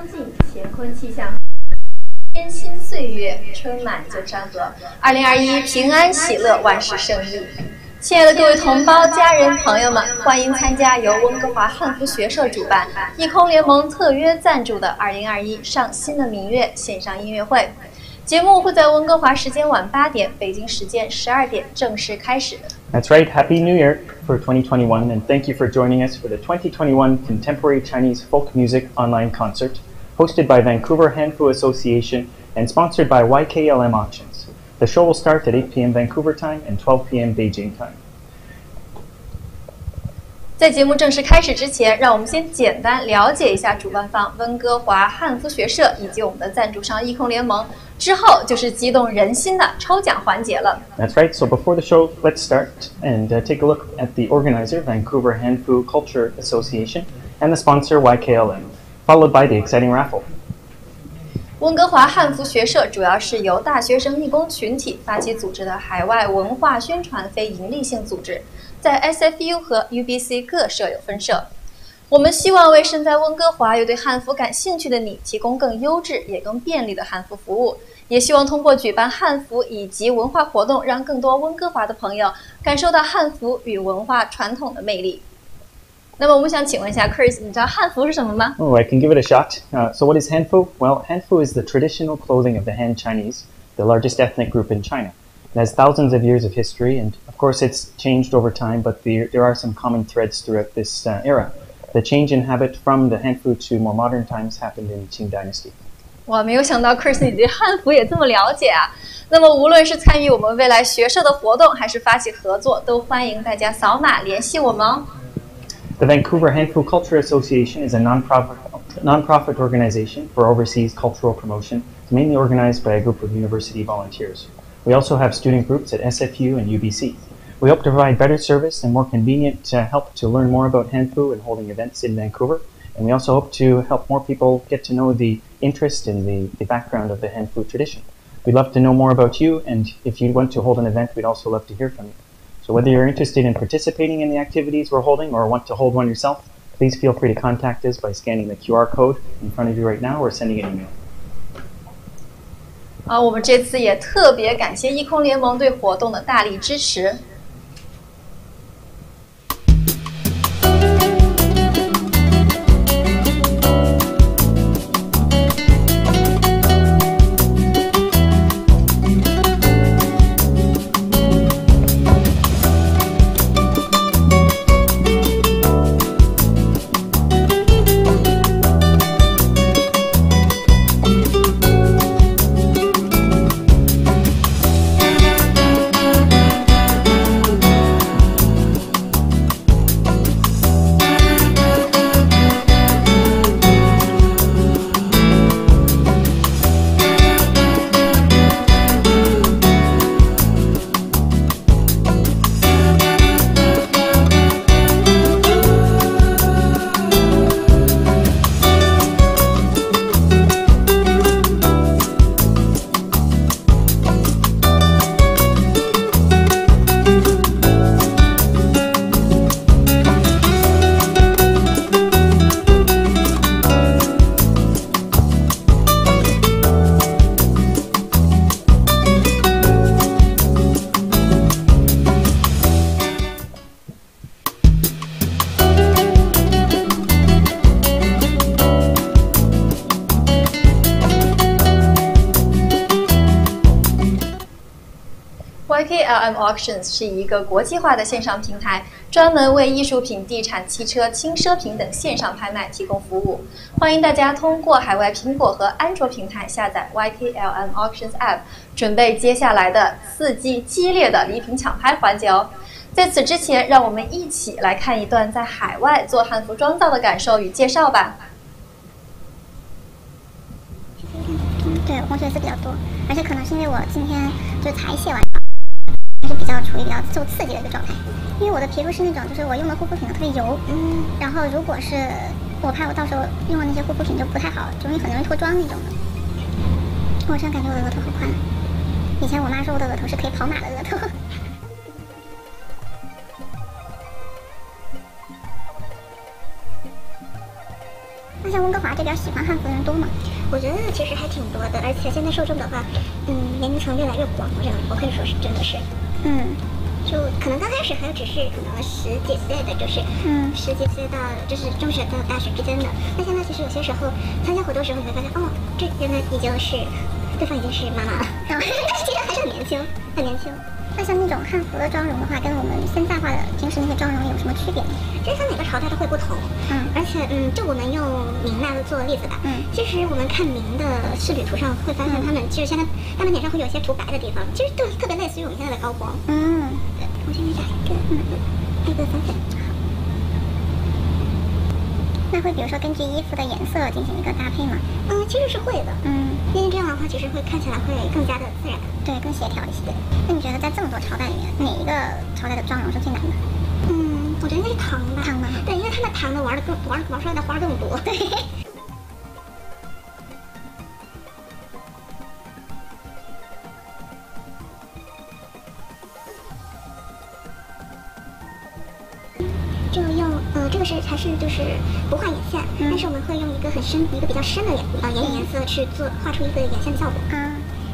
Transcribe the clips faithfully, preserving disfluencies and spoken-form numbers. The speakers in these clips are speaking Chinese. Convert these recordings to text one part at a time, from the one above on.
信乾坤气象，艰辛岁月，春满旧山河。二零二一，平安喜乐，万事胜意。亲爱的各位同胞、家人、朋友们，欢迎参加由温哥华汉服学社主办、艺空联盟特约赞助的二零二一上新的明月线上音乐会。节目会在温哥华时间晚八点，北京时间十二点正式开始。 That's right. Happy New Year for twenty twenty-one, and thank you for joining us for the twenty twenty-one Contemporary Chinese Folk Music Online Concert, hosted by Vancouver Hanfu Association and sponsored by Y K L M Auctions. The show will start at eight p m Vancouver time and twelve p m Beijing time. 在节目正式开始之前，让我们先简单了解一下主办方温哥华汉服学社以及我们的赞助商艺空联盟。之后就是激动人心的抽奖环节了。 That's right. So before the show, let's start and uh, take a look at the organizer, Vancouver Hanfu Culture Association, and the sponsor, Y K L M, followed by the exciting raffle. 温哥华汉服学社主要是由大学生义工群体发起组织的海外文化宣传非营利性组织，在 S F U 和 U B C 各设有分社。我们希望为身在温哥华又对汉服感兴趣的你提供更优质也更便利的汉服服务，也希望通过举办汉服以及文化活动，让更多温哥华的朋友感受到汉服与文化传统的魅力。那么我们想请问一下 Chris， 你知道汉服是什么吗？ Oh, I can give it a shot. Uh, so what is Hanfu? Well, Hanfu is the traditional clothing of the Han Chinese, the largest ethnic group in China. It has thousands of years of history, and of course it's changed over time, but the, there are some common threads throughout this uh, era.The change in habit from the Hanfu to more modern times happened in Qing Dynasty. 哇，没有想到 Chris 你对汉服也这么了解啊！那么无论是参与我们未来学社的活动，还是发起合作，都欢迎大家扫码联系我们哦。 The Vancouver Hanfu Culture Association is a non-profit, non-profit organization for overseas cultural promotion. It's mainly organized by a group of university volunteers. We also have student groups at S F U and U B C.We hope to provide better service and more convenient uh, help to learn more about Hanfu and holding events in Vancouver. And we also hope to help more people get to know the interest and the, the background of the Hanfu tradition. We'd love to know more about you, and if you want to hold an event, we'd also love to hear from you. So whether you're interested in participating in the activities we're holding or want to hold one yourself, please feel free to contact us by scanning the Q R code in front of you right now or sending an email. 啊，我们这次也特别感谢艺空联盟对活动的大力支持。Y K L M Auctions 是一个国际化的线上平台，专门为艺术品、地产、汽车、轻奢品等线上拍卖提供服务。欢迎大家通过海外苹果和安卓平台下载 Y K L M Auctions App， 准备接下来的刺激激烈的礼品抢拍环节哦。在此之前，让我们一起来看一段在海外做汉服妆造的感受与介绍吧。 对，红血丝比较多，而且可能是因为我今天就才卸完。还是比较处于比较受刺激的一个状态，因为我的皮肤是那种，就是我用的护肤品特别油，嗯，然后如果是我怕我到时候用的那些护肤品就不太好，容易很容易脱妆那种的。我真感觉我的额头好宽，以前我妈说我的额头是可以跑马的额头。嗯， 那像温哥华这边喜欢汉服的人多吗？我觉得其实还挺多的，而且现在受众的话，嗯，年龄层越来越广，我这样我可以说是真的是，嗯。就可能刚开始还有只是可能十几岁的，就是嗯十几岁到就是中学到大学之间的。那现在其实有些时候参加活动时候，你会发现哦，这原来已经是对方已经是妈妈了，然后其实还是很年轻，很年轻。那像那种汉服的妆容的话，跟我们现代化的平时那些妆容有什么区别呢？其实它每个朝代都会不同，嗯，而且嗯，就我们用明来做例子吧，嗯，其实我们看明的仕女图上会发现他们其实现在他们脸上会有一些涂白的地方，其实就特别类似于我们现在的高光，嗯，对，我先给打一个，嗯，一个三粉。那会比如说根据衣服的颜色进行一个搭配吗？嗯，其实是会的。嗯，因为这样的话，其实会看起来会更加的自然，对，更协调一些。那你觉得在这么多朝代里面，哪一个朝代的妆容是最难的？嗯，我觉得应该是唐吧。唐吗？对，因为他们唐的玩的更玩玩出来的花更多。对。就用呃，这个是还是就是不画眼线，嗯、但是我们会用一个很深、一个比较深的眼呃眼影颜色去做画出一个眼线的效果。啊。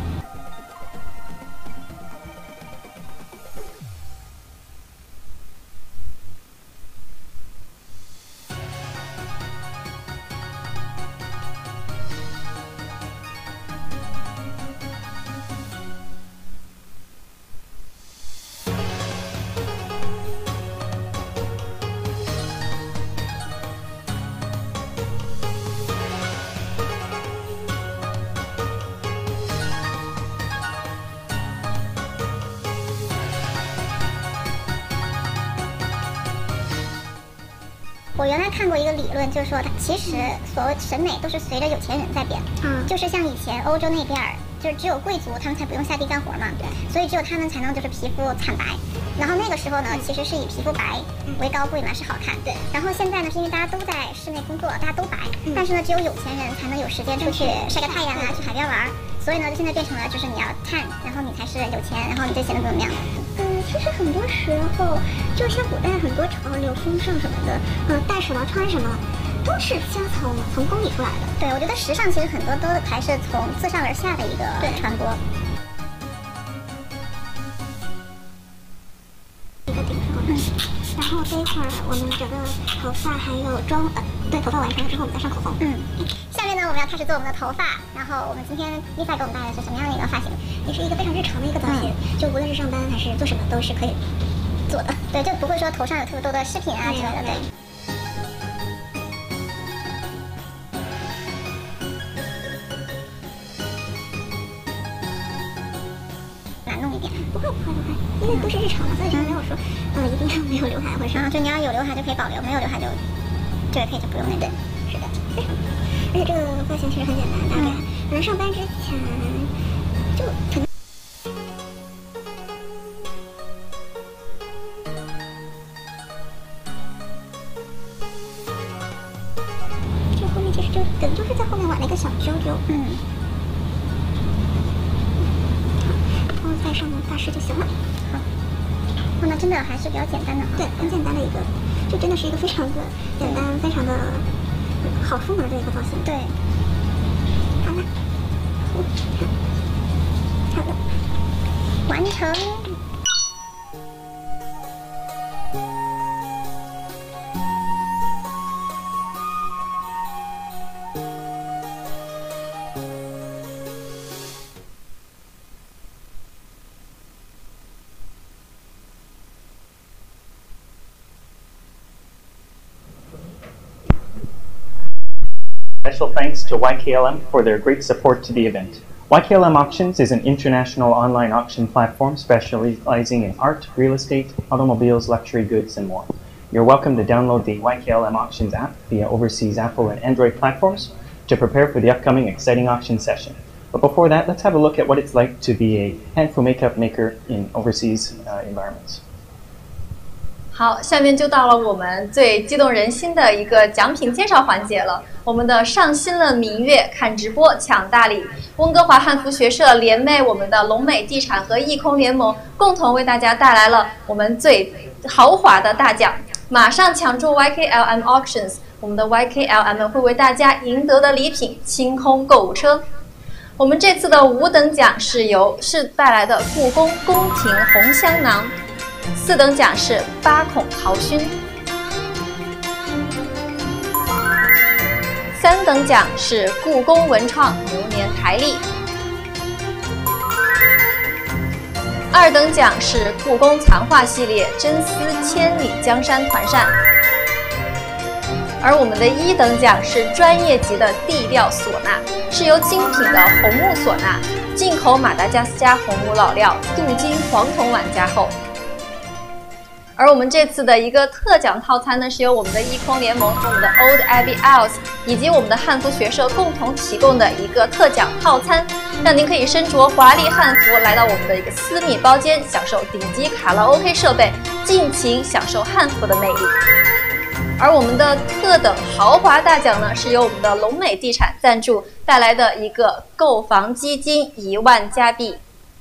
我原来看过一个理论，就是说它其实所谓审美都是随着有钱人在变，嗯，就是像以前欧洲那边，就是只有贵族他们才不用下地干活嘛，对，所以只有他们才能就是皮肤惨白，然后那个时候呢，其实是以皮肤白为高贵嘛，是好看，对，然后现在呢，是因为大家都在室内工作，大家都白，但是呢，只有有钱人才能有时间出去晒个太阳啊，去海边玩，所以呢，就现在变成了就是你要tan，然后你才是有钱，然后你就显得怎么样。嗯，其实很多时候，就像古代很多潮流风尚什么的，呃，戴什么穿什么，都是先从从宫里出来的。对，我觉得时尚其实很多都还是从自上而下的一个传播。一个顶上，嗯，然后这一会儿我们整个头发还有妆，呃，对，头发完成了之后我们再上口红。嗯，下面呢我们要开始做我们的头发，然后我们今天Lisa给我们带来的是什么样的一个发型？也是一个非常日常的一个造型，嗯、就无论是上班还是做什么都是可以做的。对，就不会说头上有特别多的饰品啊之类的。对。难弄一点，不会不会不会，因为都是日常的，所以就没有说，呃，一定要没有刘海或者什么，就你要有刘海就可以保留，没有刘海就这个可以就不用那个。是的，非常。而且这个发型其实很简单，大概可能上班之前就可能。这后面其实就等于就是在后面挽了一个小揪揪，嗯。然后再上发饰就行了。好，哦，那真的还是比较简单的，对，很简单的一个，就真的是一个非常的简单、非常的好出门的一个造型。对，好了，好的，完成。 Special thanks to Y K L M for their great support to the event. Y K L M Auctions is an international online auction platform specializing in art, real estate, automobiles, luxury goods, and more. You're welcome to download the Y K L M Auctions app via overseas Apple and Android platforms to prepare for the upcoming exciting auction session. But before that, let's have a look at what it's like to be a handful makeup maker in overseas uh, environments. 好，下面就到了我们最激动人心的一个奖品介绍环节了。我们的上新了明月看直播抢大礼，温哥华汉服学社联袂我们的龙美地产和艺空联盟，共同为大家带来了我们最豪华的大奖。马上抢注 Y K L M Auctions 我们的 Y K L M 会为大家赢得的礼品清空购物车。我们这次的五等奖是由是带来的故宫宫廷红香囊，四等奖是八孔陶熏，三等奖是故宫文创牛年台历，二等奖是故宫藏画系列真丝千里江山团扇，而我们的一等奖是专业级的地调唢呐，是由精品的红木唢呐、进口马达加斯加红木老料、镀金黄铜碗加厚。而我们这次的一个特奖套餐呢，是由我们的艺空联盟和我们的 Old Abbey Owls 以及我们的汉服学社共同提供的一个特奖套餐，让您可以身着华丽汉服来到我们的一个私密包间，享受顶级卡拉 OK 设备，尽情享受汉服的魅力。而我们的特等豪华大奖呢，是由我们的龙美地产赞助带来的一个购房基金一万加币。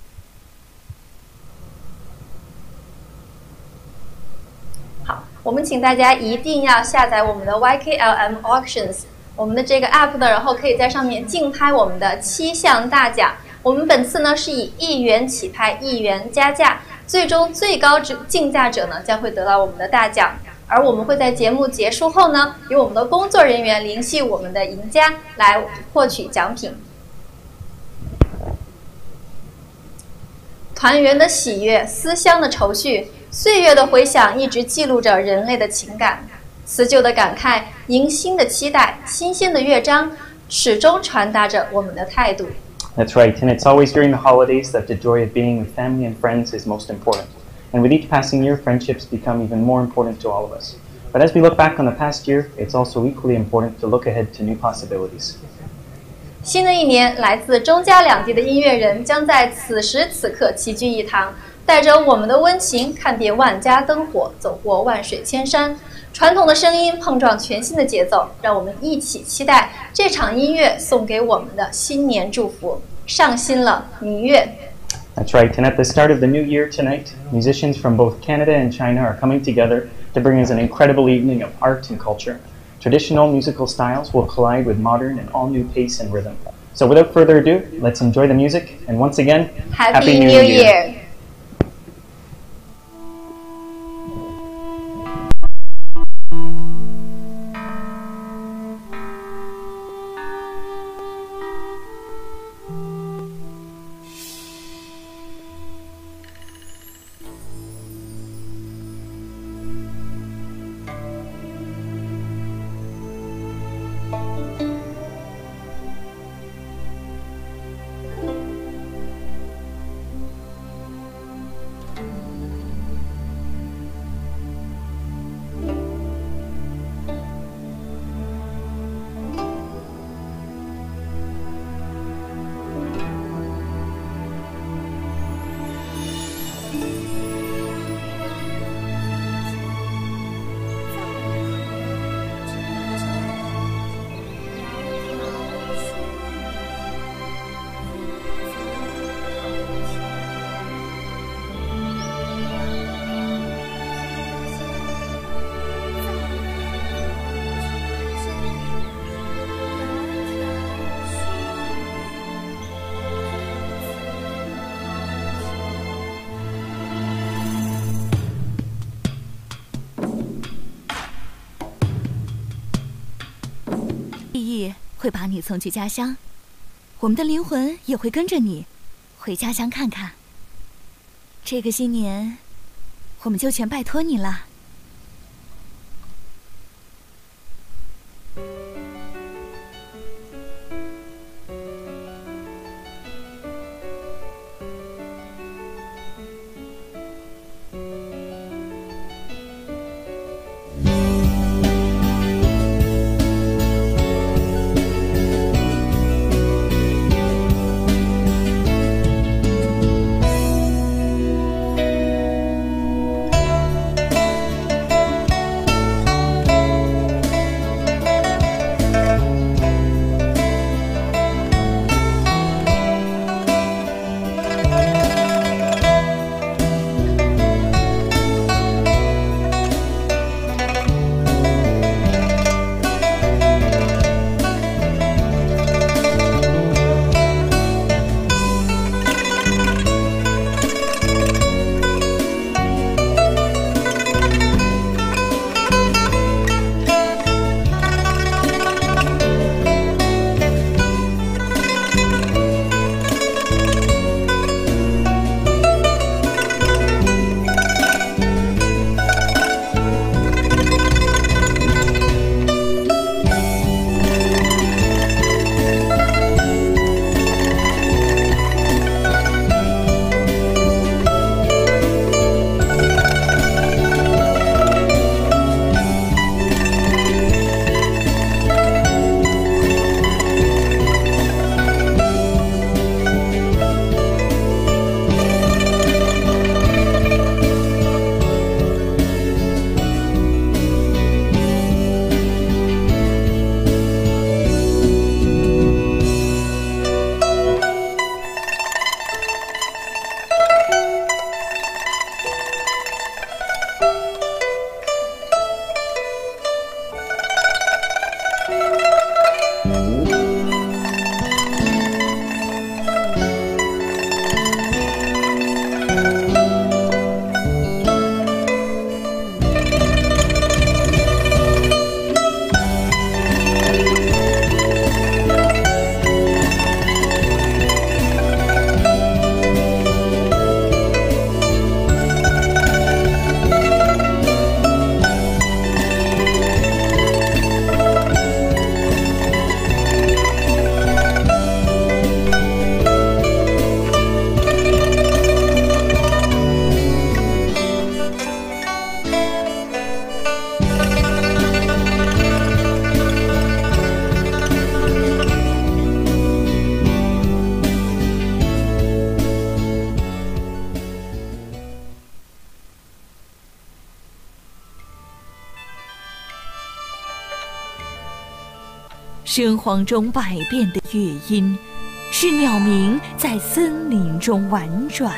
好，我们请大家一定要下载我们的 Y K L M Auctions 我们的这个 app 呢，然后可以在上面竞拍我们的七项大奖。我们本次呢是以一元起拍，一元加价，最终最高竞价者呢将会得到我们的大奖。而我们会在节目结束后呢，由我们的工作人员联系我们的赢家来获取奖品。团圆的喜悦，思乡的愁绪，岁月的回响一直记录着人类的情感。辞旧的感慨，迎新的期待，新鲜的乐章，始终传达着我们的态度。 That's right, and it's always during the holidays that the joy of being with family and friends is most important. And with each passing year, friendships become even more important to all of us. But as we look back on the past year, it's also equally important to look ahead to new possibilities. 新的一年，来自中加两地的音乐人将在此时此刻齐聚一堂，带着我们的温情，看遍万家灯火，走过万水千山。传统的声音碰撞全新的节奏，让我们一起期待这场音乐送给我们的新年祝福。上新了，民乐。 That's right, and at the start of the new year tonight, musicians from both Canada and China are coming together to bring us an incredible evening of art and culture. Traditional musical styles will collide with modern and all-new pace and rhythm. So without further ado, let's enjoy the music, and once again, Happy, Happy New, New Year! Year. 记忆会把你送去家乡，我们的灵魂也会跟着你回家乡看看。这个新年，我们就全拜托你了。 声簧中百变的乐音，是鸟鸣在森林中婉转。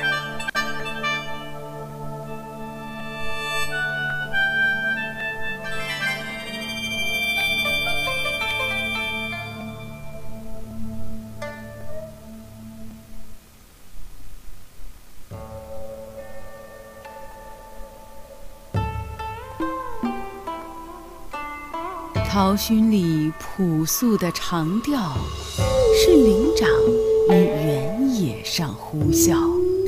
陶埙里朴素的长调，是灵长于原野上呼啸。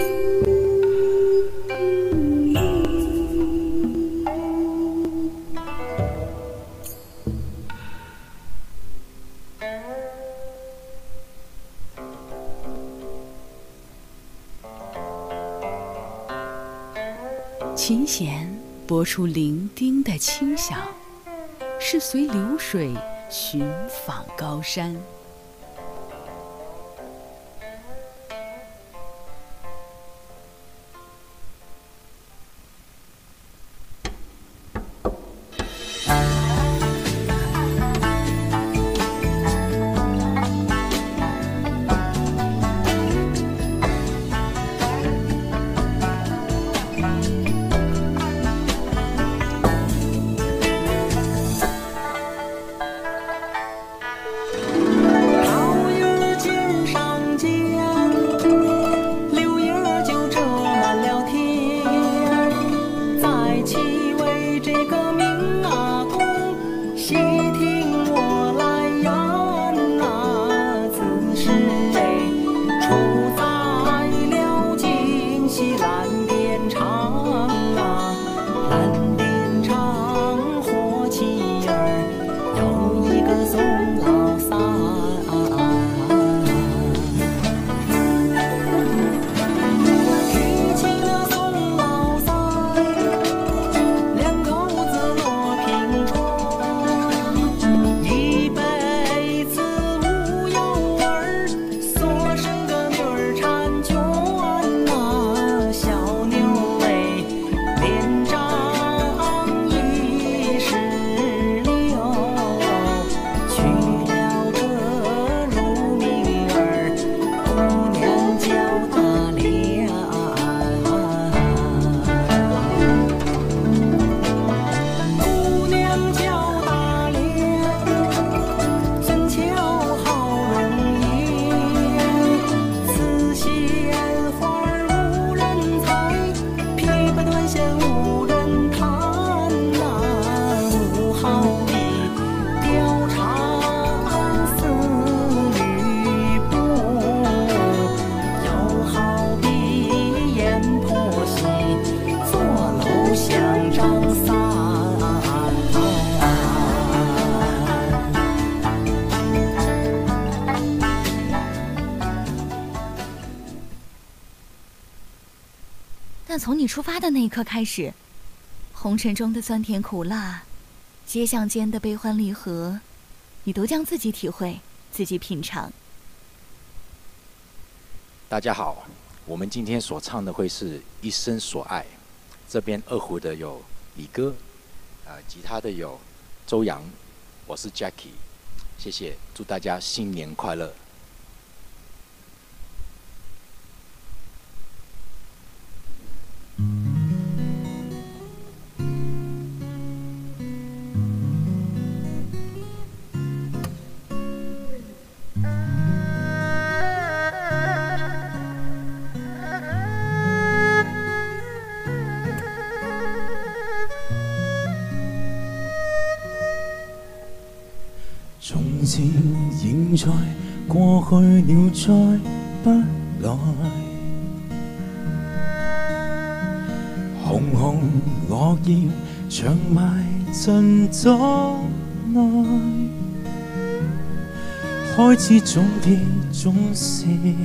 琴弦拨出伶仃的清响，是随流水寻访高山。 但从你出发的那一刻开始，红尘中的酸甜苦辣，街巷间的悲欢离合，你都将自己体会，自己品尝。 大家好，我们今天所唱的会是一生所爱。这边二胡的有李哥，呃，吉他的有周洋，我是 Jackie， 谢谢，祝大家新年快乐。 從前現在過去了再不來，紅紅落葉長埋陣左內，開始總結總是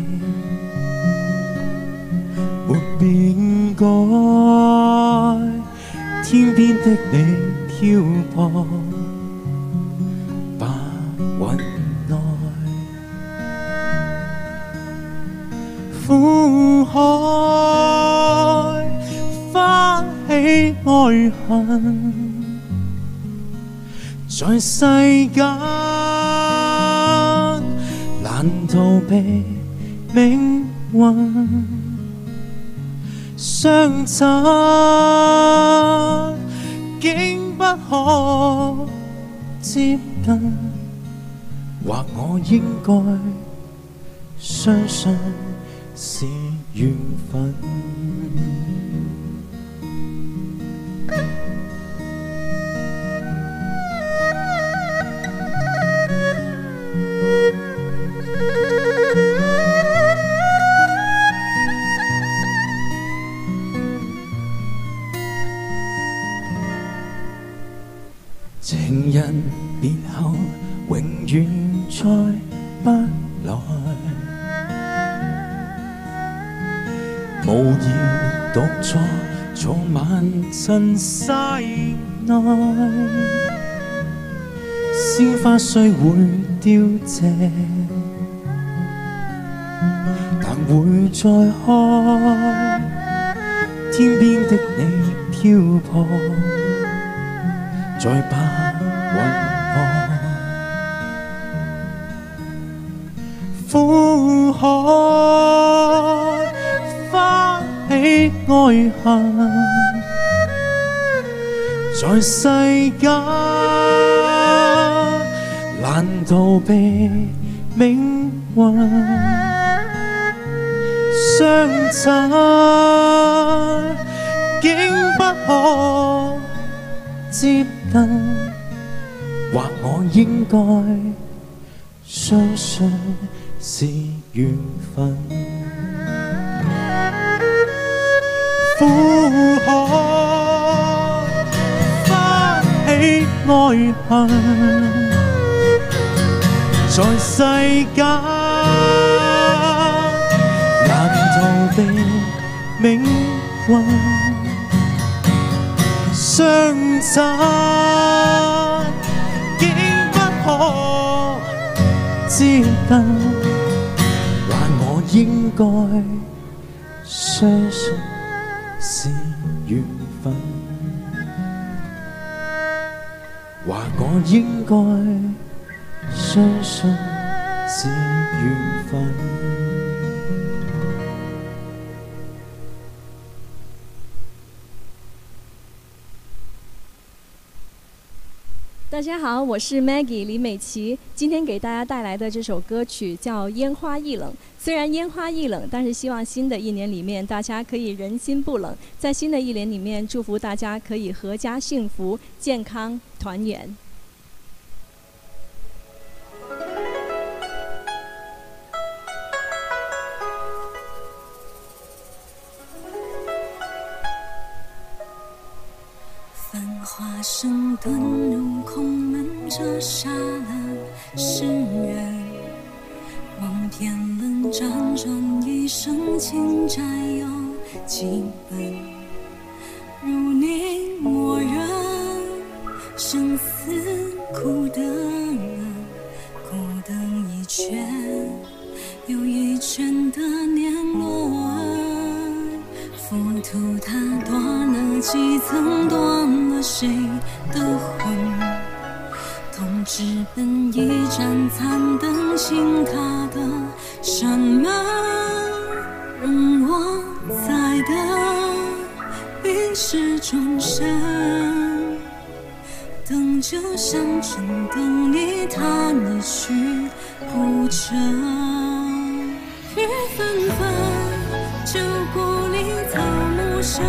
沒變改，天邊的你漂泊雲內，苦海翻起愛恨，在世間難逃避命運相襯，竟不可接近。或我應該相信是緣分。情人別後永遠再不來，無言獨坐坐滿塵世內，鮮花雖會凋謝，但會再開。天邊的你漂泊，再把雲破，苦海翻起愛恨，在世間難逃避命運相襯，竟不可接近。或我應該相信是緣分。苦海翻起愛恨，在世間難逃避命運相襯，竟不可接近。或我應該相信是緣分，或我應該相信是緣分。 大家好，我是 Maggie 李美琪，今天给大家带来的这首歌曲叫《烟花易冷》。虽然烟花易冷，但是希望新的一年里面大家可以人心不冷。在新的一年里面，祝福大家可以阖家幸福、健康、团圆。 繁华声遁入空门，折煞了世人。望天冷辗转一生，情债有几本？如你默认，生死苦等，苦等一圈又一圈的年轮。浮屠它断了几层，断了谁的魂？痛直奔一盏残灯，倾塌的山门，容我再等，冰释转身。等就像真等你，他你去不成。雨纷纷，旧故里草木深。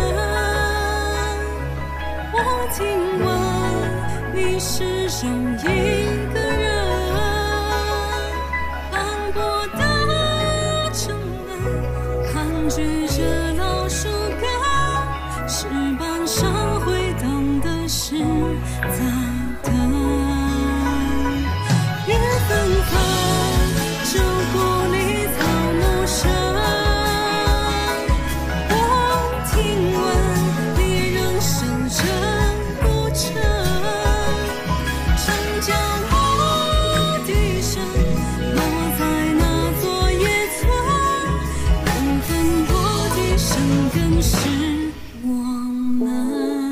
我听闻你是守一个人，斑驳的城门，盘踞着老树根，石板上回荡的是在等。雨纷纷，旧故里草木深。我听闻你仍守着不成。将我的身落在那座野村，缘分我的生根是我们。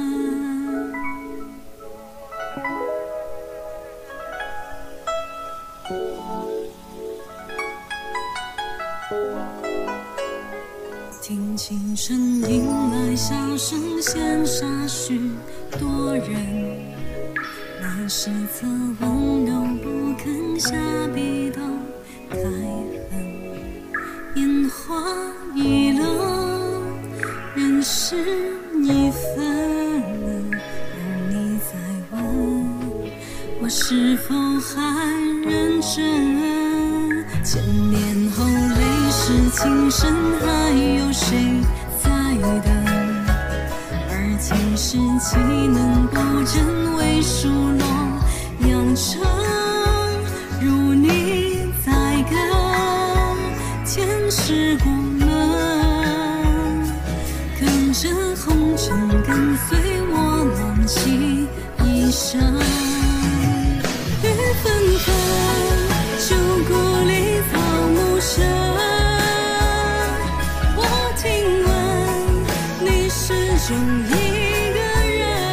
听清声迎来笑声，羡煞许多人。那是侧温柔不肯下笔都开痕，烟花易冷，人事已分。而你再问我是否还认真？千年后泪湿情深，还有谁在等？而今世岂能不真为数落养成？如你在跟，前世过门，跟着红尘，跟随我浪迹一生。雨纷纷，旧故里草木深。我听闻你始终一个人，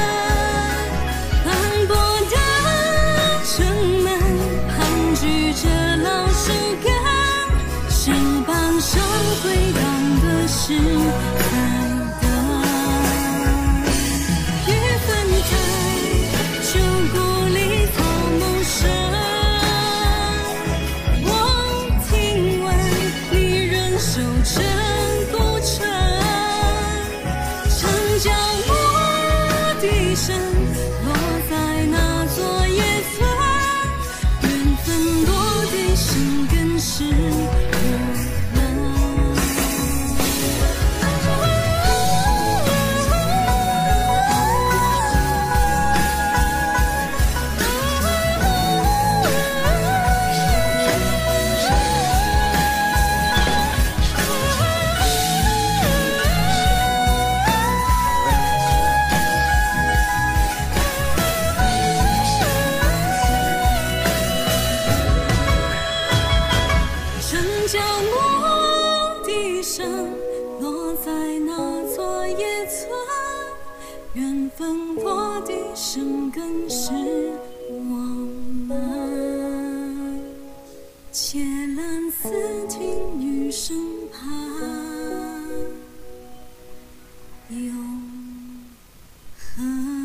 斑驳的城门，盘踞着老树根，手板上回荡的是爱的雨纷飞，旧故里草木深。我听闻你仍守着古城，长角落笛声落在那座野村，缘分落地生根是我们。长角落笛声落在那座野村，缘分落地生根是我们。且懒似听雨声盼永恒。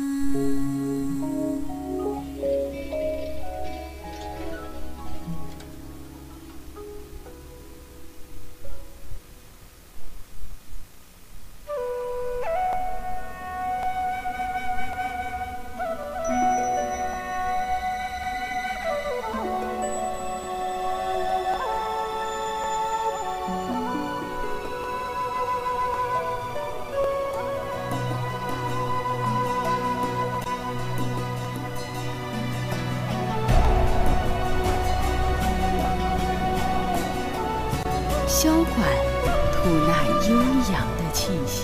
箫管吐纳悠扬的气息。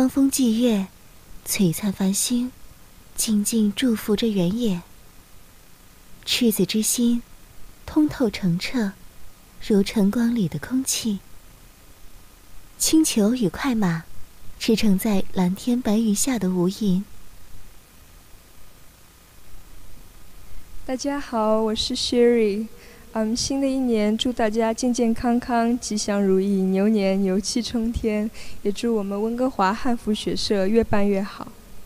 光风霁月，璀璨繁星，静静祝福着原野。赤子之心，通透澄澈，如晨光里的空气。轻裘与快马，驰骋在蓝天白云下的无垠。 大家好，我是 Sherry。嗯，新的一年祝大家健健康康、吉祥如意、牛年牛气冲天，也祝我们温哥华汉服学社越办越好。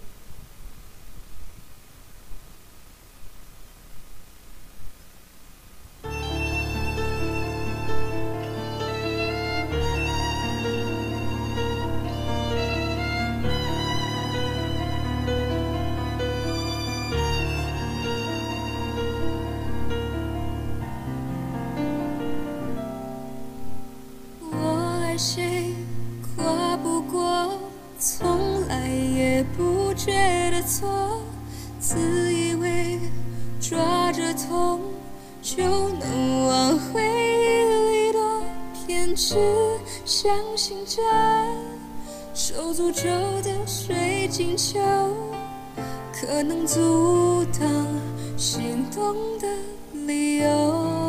谁跨不过，从来也不觉得错，自以为抓着痛就能往回忆里躲，偏执相信着受诅咒的水晶球可能阻挡心动的理由，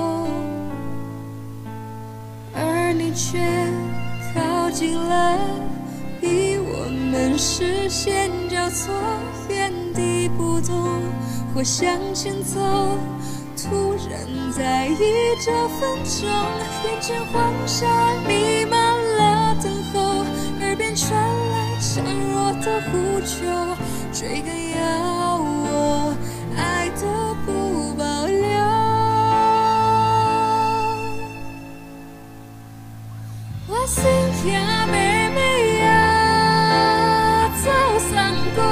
而你却靠近了，逼我们视线交错，原地不动或向前走，突然在意这分钟，眼前黄沙弥漫了等候，耳边传来孱弱的呼救，追赶要我爱的不保留。我心呀妹妹呀走散过，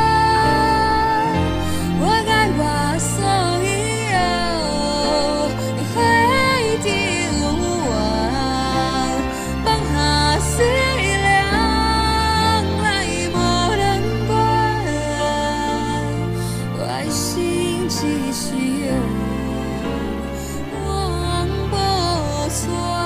我该话所以有会定我放下思量来莫能关，外心继续有忘不错。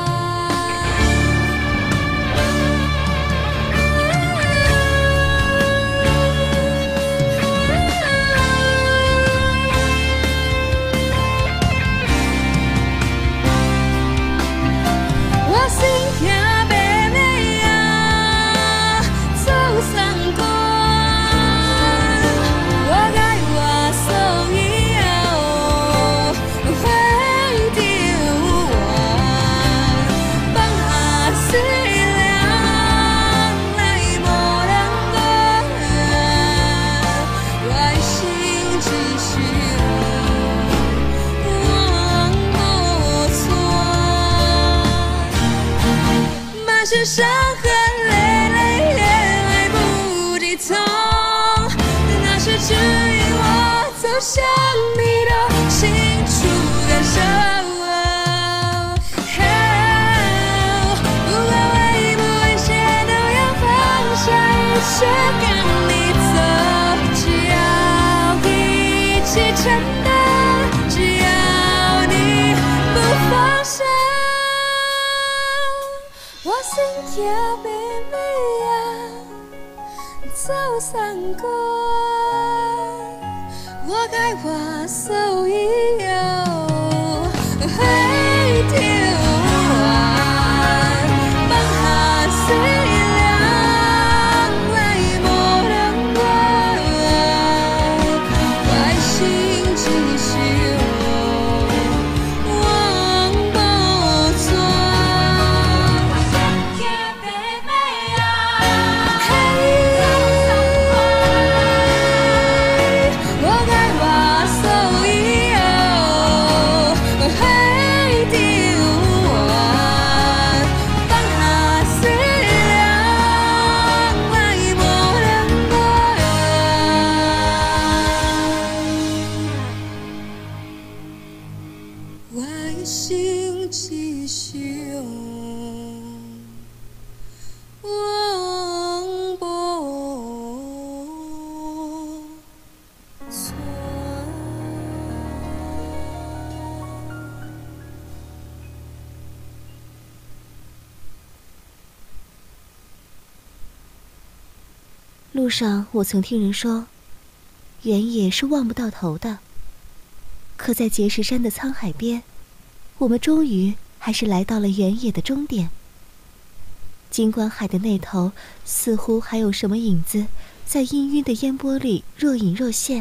是伤痕累累也来不及痛，那是指引我走向你的清楚感受。不管危不危险，都要放下一切跟你走，只要一起承担，只要你不放手。我心呀妹妹呀走散过，我该话所以有会丢完，放下思量来莫能关，外心继续忘不错。我该话所以有会丢路上我曾听人说，原野是望不到头的。可在碣石山的沧海边，我们终于还是来到了原野的终点。尽管海的那头似乎还有什么影子在氤氲的烟波里若隐若现。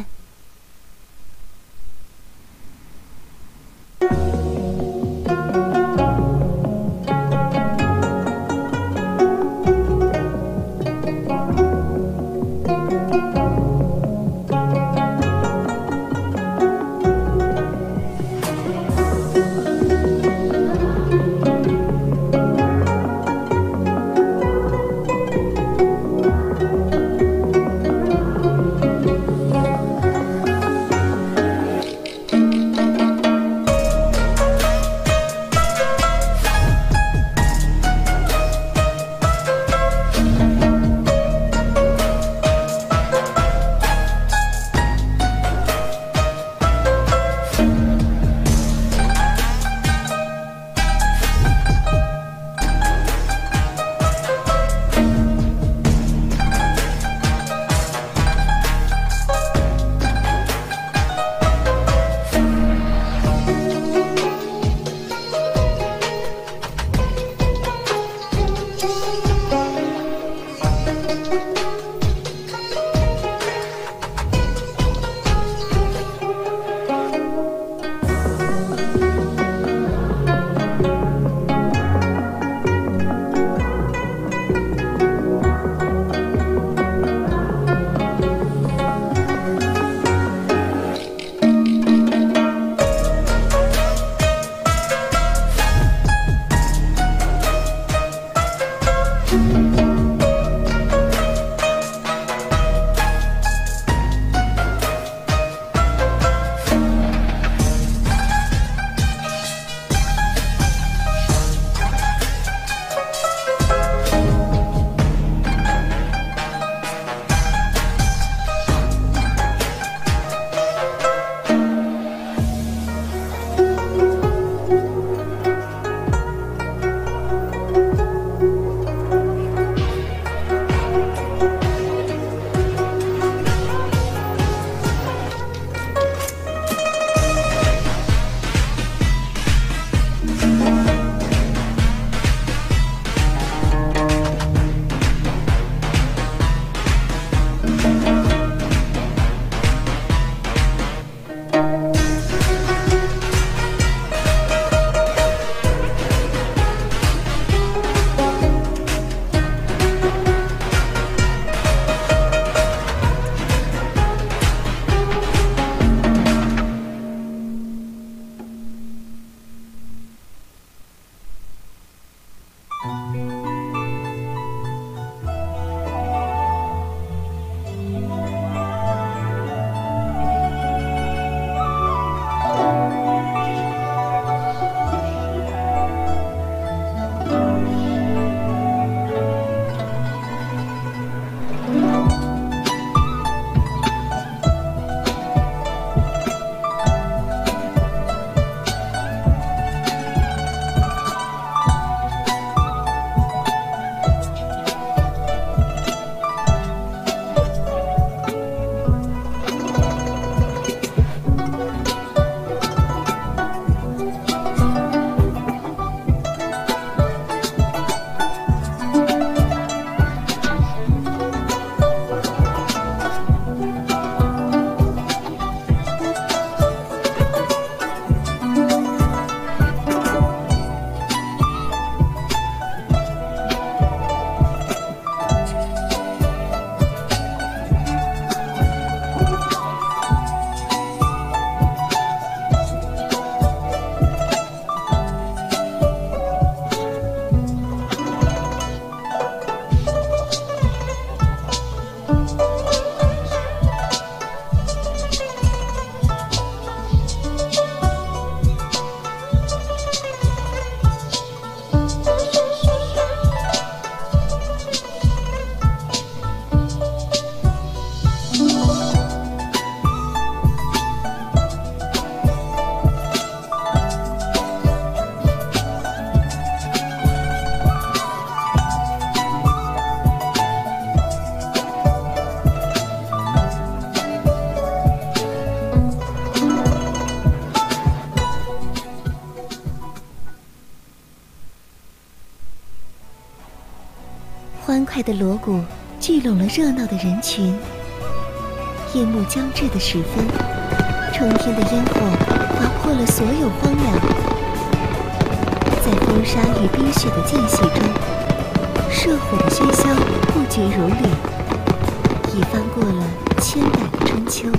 欢快的锣鼓聚拢了热闹的人群。夜幕将至的时分，冲天的烟火划破了所有荒凉。在风沙与冰雪的间隙中，射火的喧嚣不绝如缕，已翻过了千百个春秋。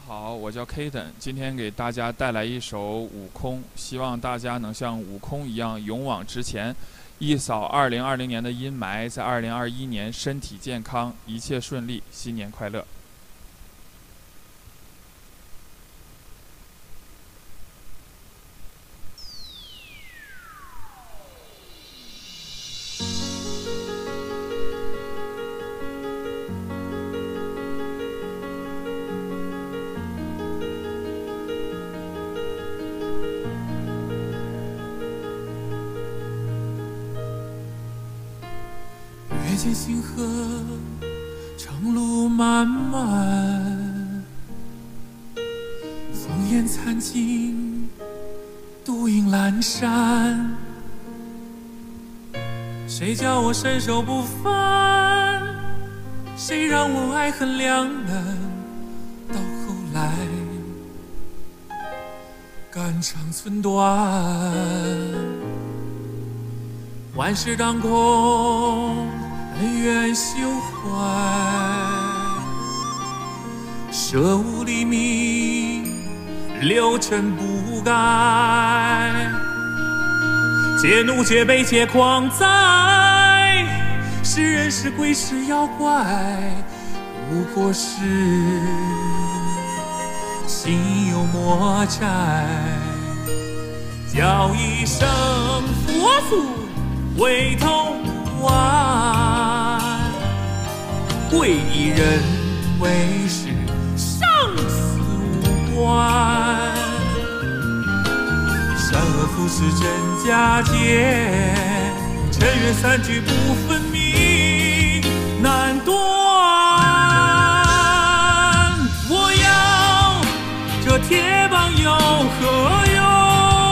好，我叫 Kaden， 今天给大家带来一首《悟空》，希望大家能像悟空一样勇往直前，一扫二零二零年的阴霾，在二零二一年身体健康，一切顺利，新年快乐。 越界星河，长路漫漫，烽烟残尽，独影阑珊。谁叫我身手不凡？谁让我爱恨两难？到后来，肝肠寸断。万事当空，恩怨休怀。舍吾黎明，六尘不改。借怒借悲借狂哉，是人是鬼是妖怪，不过是心有魔债。叫一声佛祖，回头不完，贵以人为师，生死无关。善恶浮世真假界，尘缘三聚不分明，难断。我要这铁棒有何用？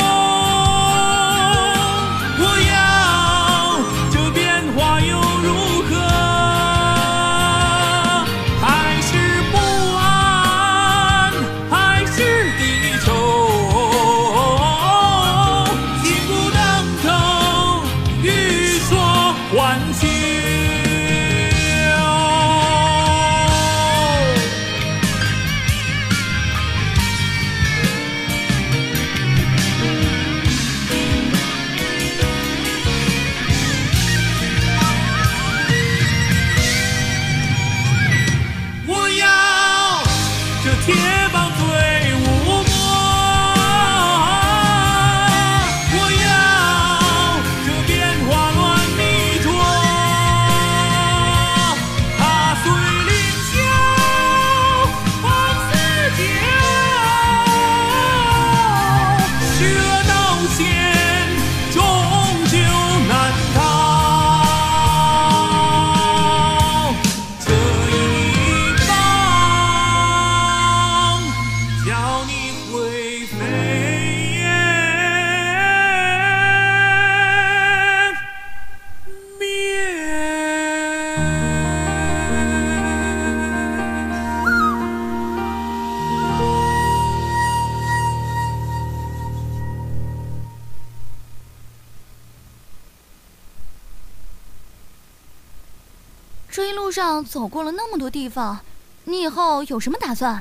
这一路上走过了那么多地方，你以后有什么打算？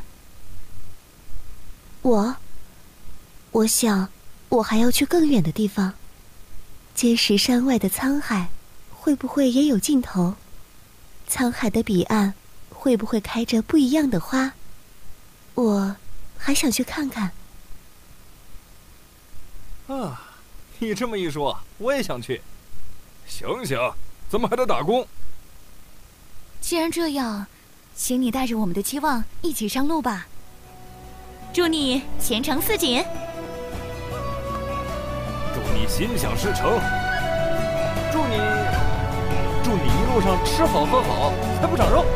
我，我想，我还要去更远的地方。碣石山外的沧海，会不会也有尽头？沧海的彼岸，会不会开着不一样的花？我还想去看看。 啊，你这么一说，我也想去。醒醒，咱们还得打工。 既然这样，请你带着我们的期望一起上路吧。祝你前程似锦， 祝你心想事成，祝你，祝你一路上吃好喝好，才不长肉。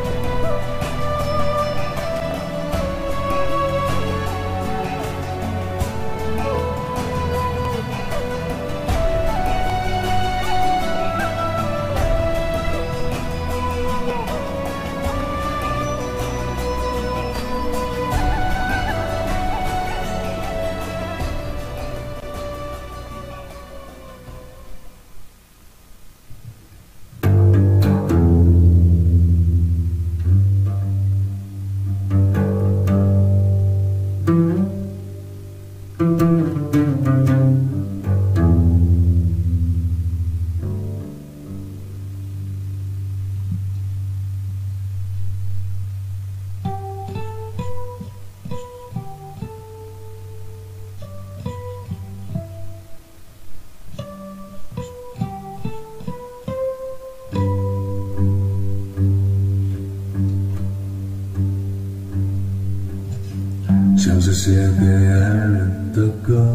是写给爱人的歌，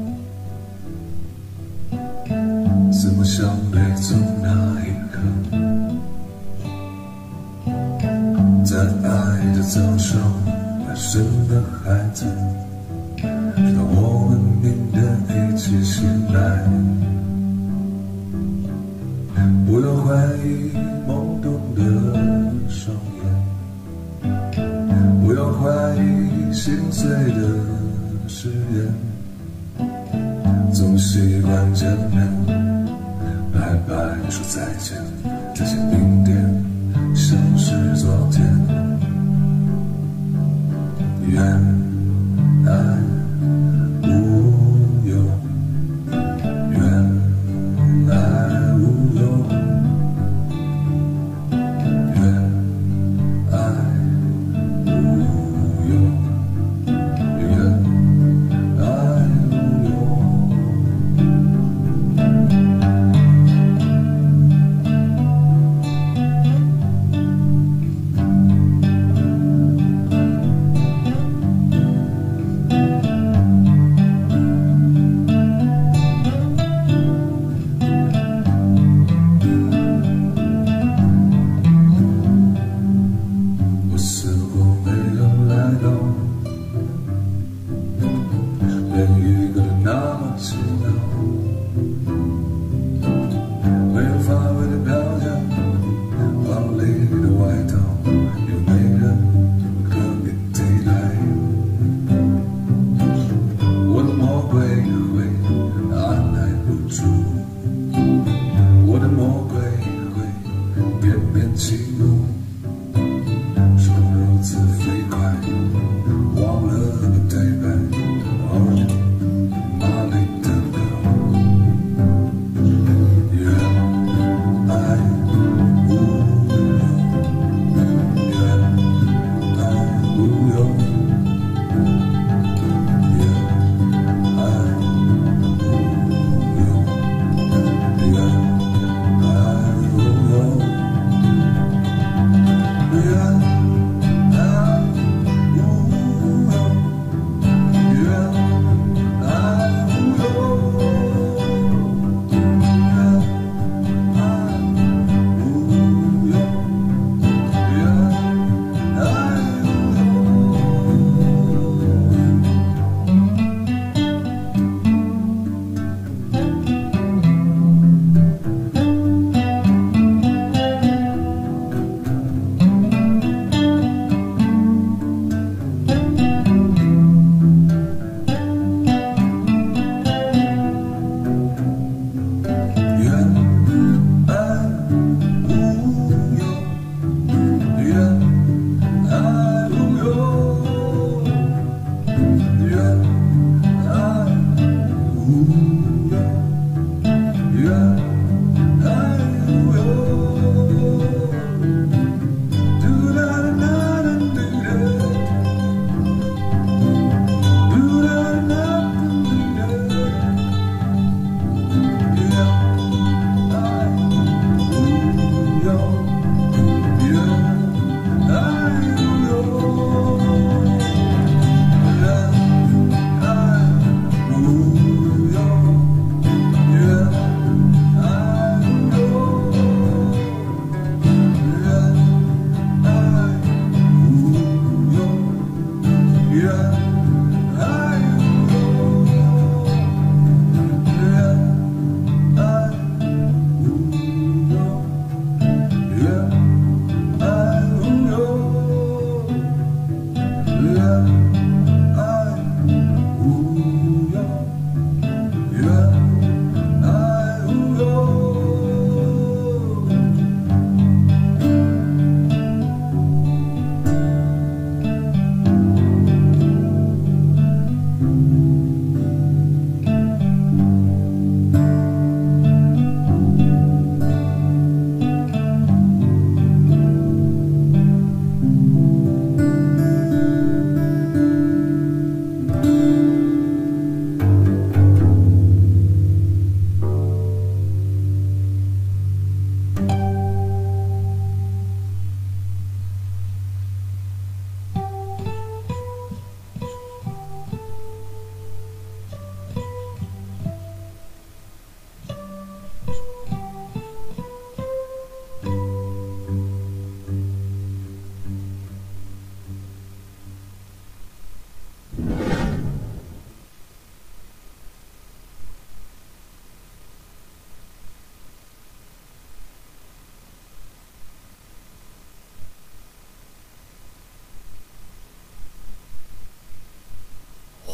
四目相对从那一刻，在爱的早上诞生的孩子，直到我们明天一起醒来。不要怀疑懵懂的双眼，不要怀疑心碎的誓言，总习惯见面，白白说再见，这些明天像是昨天。愿爱无忧，愿爱无忧，愿爱无忧，愿爱无忧。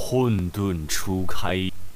混沌初开。